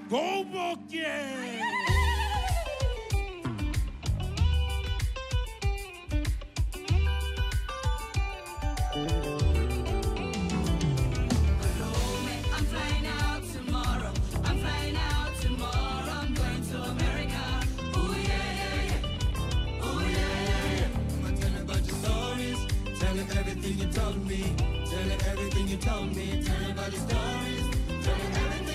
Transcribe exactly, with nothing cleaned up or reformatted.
Go Bokye! Malome, I'm flying out tomorrow. I'm flying out tomorrow. I'm going to America. Oh yeah, yeah, yeah. Oh yeah, yeah, yeah. I'ma tell her about your stories. Tell her everything you told me. Tell her everything you told me. Tell her about your stories. Tell her everything.